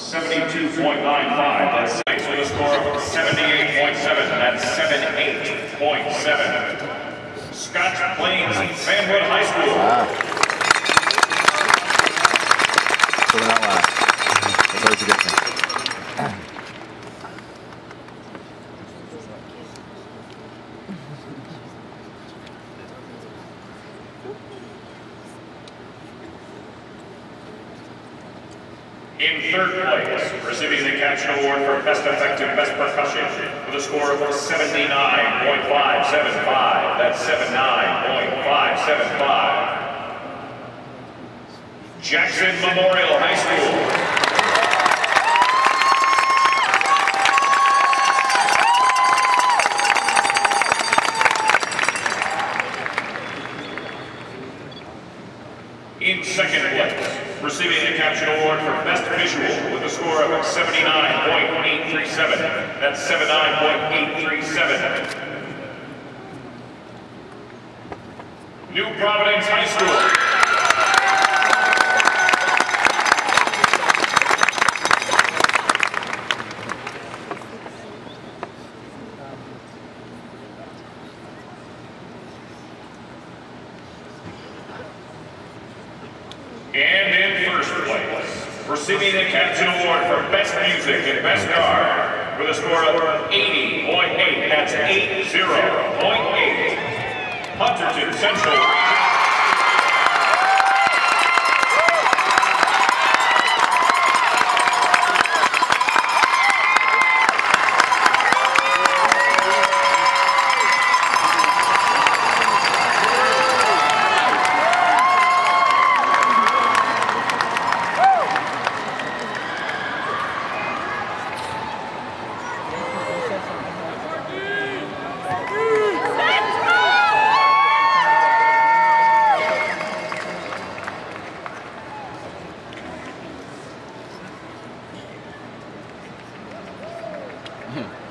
72.95. That's 6 with a score of 78.7. That's 78.7. Scotch Plains Fanwood High School. So we're not last. That's always a good thing. In third place, receiving the Caption Award for Best Effective Best Percussion with a score of 79.575. That's 79.575. Jackson Memorial High School. In second place, receiving the Caption Award for Best Visual with a score of 79.837. That's 79.837. New Providence High School. And in first place, receiving the Caption Award for Best Music and Best Art with a score of 80.8. That's 80.8. Hunterdon Central. Hmm.